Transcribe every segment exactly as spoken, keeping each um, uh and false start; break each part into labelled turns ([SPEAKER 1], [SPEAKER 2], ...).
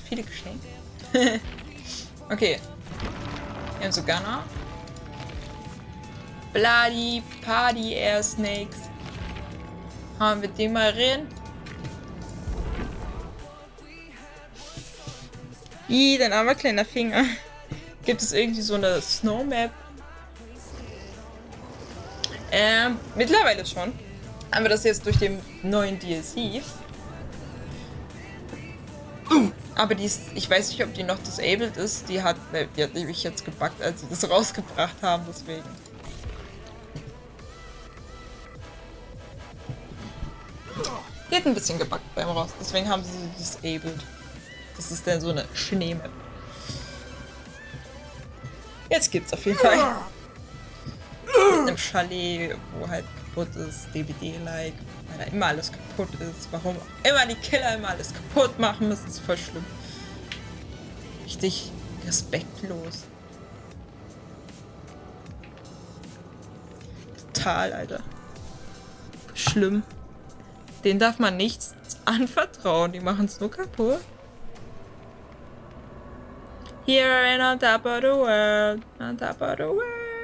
[SPEAKER 1] viele Geschenke. Okay. Wir haben so Gunner. Bloody Party Air Snakes. Haben wir den mal rein? Ih, dein armer kleiner Finger. Gibt es irgendwie so eine Snow Map? Ähm, mittlerweile schon. Haben wir das jetzt durch den neuen D L C. Aber die ist, ich weiß nicht, ob die noch disabled ist. Die hat, ne, die hat nämlich jetzt gebuggt, als sie das rausgebracht haben, deswegen. Die hat ein bisschen gebuggt beim raus, deswegen haben sie sie disabled. Das ist dann so eine Schneemap. Jetzt gibt's auf jeden Fall. Mit einem Chalet, wo halt kaputt ist, D B D-like, weil da immer alles kaputt ist. Warum immer die Killer immer alles kaputt machen müssen, ist voll schlimm. Richtig respektlos. Total, Alter. Schlimm. Denen darf man nichts anvertrauen, die machen es nur kaputt. Here and on top of the world, on top of the world.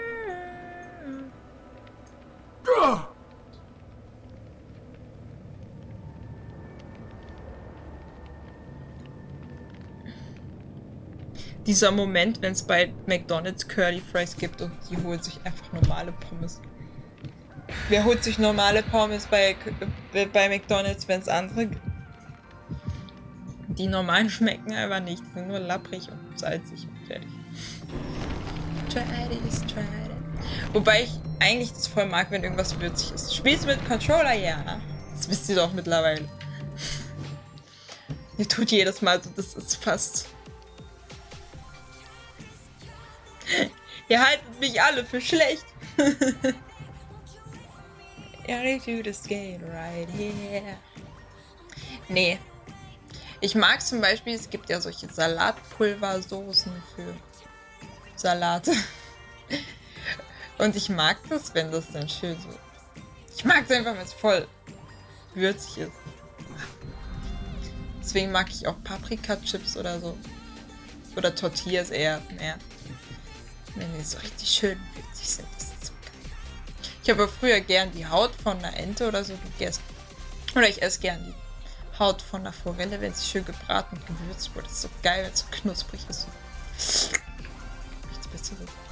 [SPEAKER 1] Dieser Moment, wenn es bei McDonald's Curly Fries gibt und die holen sich einfach normale Pommes. Wer holt sich normale Pommes bei, bei McDonald's, wenn es andere gibt? Die normalen schmecken einfach nicht, die sind nur lapprig und salzig und fertig. Try this, try that. Wobei ich eigentlich das voll mag, wenn irgendwas würzig ist. Spielst du mit Controller? Ja. Das wisst ihr doch mittlerweile. Ihr tut jedes Mal so, das ist fast... Ihr haltet mich alle für schlecht. right here. Nee. Ich mag zum Beispiel, es gibt ja solche Salatpulversoßen für Salate. Und ich mag das, wenn das dann schön so... Ich mag es einfach, wenn es voll würzig ist. Deswegen mag ich auch Paprika-Chips oder so. Oder Tortillas eher mehr. Wenn die so richtig schön würzig sind, das ist so geil. Ich habe früher gern die Haut von einer Ente oder so gegessen. Oder ich esse gern die Haut von einer Forelle, wenn sie schön gebraten und gewürzt wurde. Das ist so geil, wenn es so knusprig ist. Nichts Besseres.